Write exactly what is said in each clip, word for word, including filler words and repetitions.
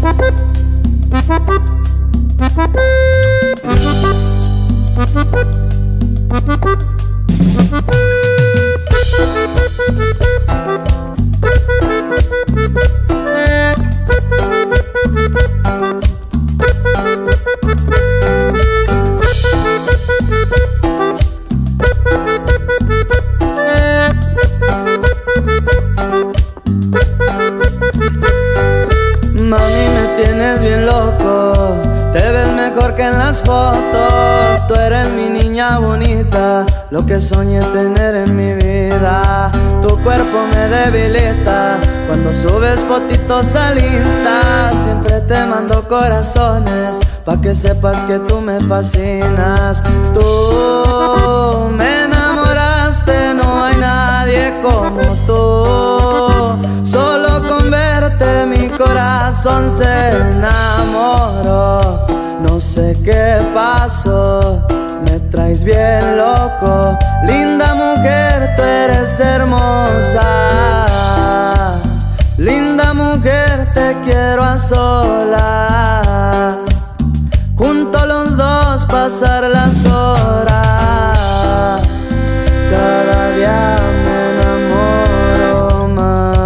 Mami, me tienes bien loco, te ves mejor que en las fotos. Tú eres mi niña bonita, lo que soñé tener en mi vida. Tu cuerpo me debilita cuando subes fotitos al Insta. Siempre te mando corazones pa' que sepas que tú me fascinas. Tú me enamoraste, no hay nadie como tú. Solo con verte mi corazón se enamoró. No sé qué pasó, me traes bien loco. Linda mujer, tú eres hermosa. Linda mujer, te quiero a solas. Juntos los dos pasar las horas. Cada día me enamoro más.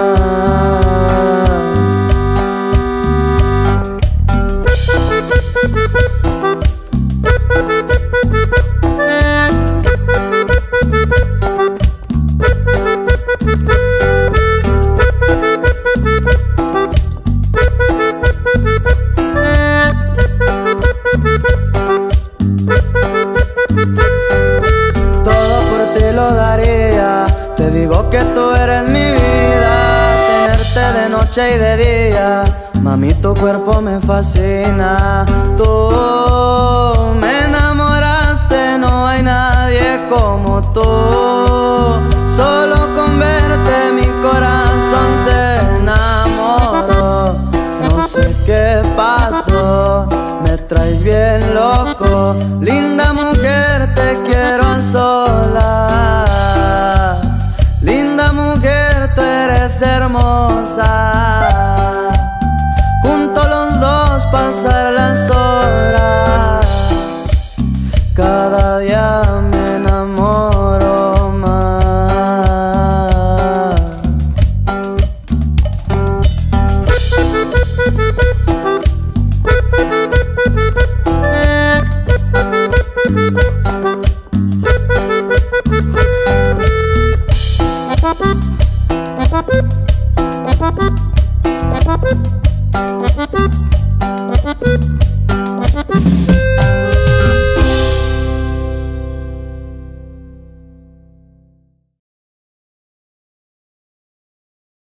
Todo por ti lo daría, te digo que tú eres mi vida. Tenerte de noche y de día, mami, tu cuerpo me fascina. Tú me enamoraste, no hay nadie como tú. Solo con verte mi corazón se enamoró. No sé qué pasó, me traes bien loco. Linda mujer, te quiero a solas. Linda mujer, tú eres hermosa. Juntos los dos pasar las horas. Cada día me enamoro más. Thank you.